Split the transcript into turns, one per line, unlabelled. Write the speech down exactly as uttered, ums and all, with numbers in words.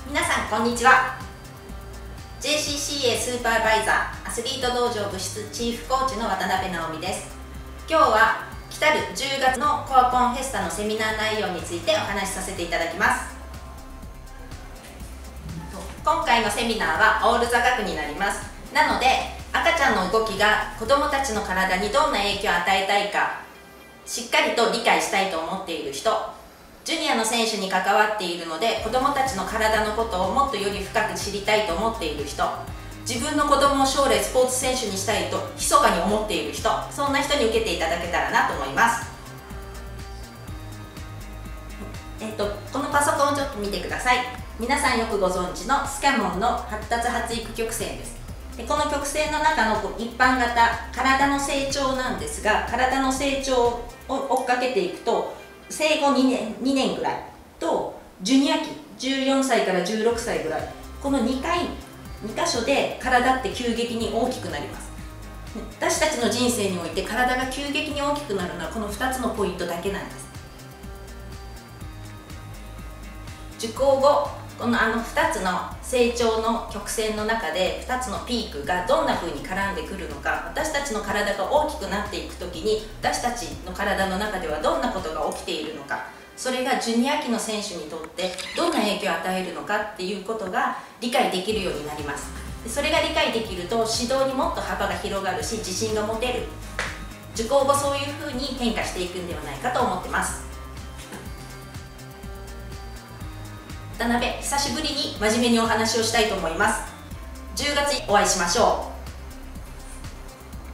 皆さんこんにちは。 ジェイシーシーエー スーパーバイザーアスリート道場部室チーフコーチの渡辺直美です。今日は来たるじゅうがつのコアコンフェスタのセミナー内容についてお話しさせていただきます。今回のセミナーはオール座学になります。なので赤ちゃんの動きが子どもたちの体にどんな影響を与えたいかしっかりと理解したいと思っている人、ジュニアの選手に関わっているので子どもたちの体のことをもっとより深く知りたいと思っている人、自分の子供を将来スポーツ選手にしたいと密かに思っている人、そんな人に受けていただけたらなと思います。えっと、このパソコンをちょっと見てください。皆さんよくご存知のスキャモンの発達発育曲線です。でこの曲線の中の一般型、体の成長なんですが、体の成長を追っかけていくと生後にねん、にねんぐらいとジュニア期じゅうよんさいからじゅうろくさいぐらい、このにかいに箇所で体って急激に大きくなります。私たちの人生において体が急激に大きくなるのはこのふたつのポイントだけなんです。受講後、このあのふたつの成長の曲線の中でふたつのピークがどんな風に絡んでくるのか、私たちの体が大きくなっていく時に私たちの体の中ではどんなことが起きているのか、それがジュニア期の選手にとってどんな影響を与えるのかっていうことが理解できるようになります。それが理解できると指導にもっと幅が広がるし自信が持てる。受講後そういう風に変化していくんではないかと思ってます。渡辺、久しぶりに真面目にお話をしたいと思います。じゅうがつにお会いしましょう。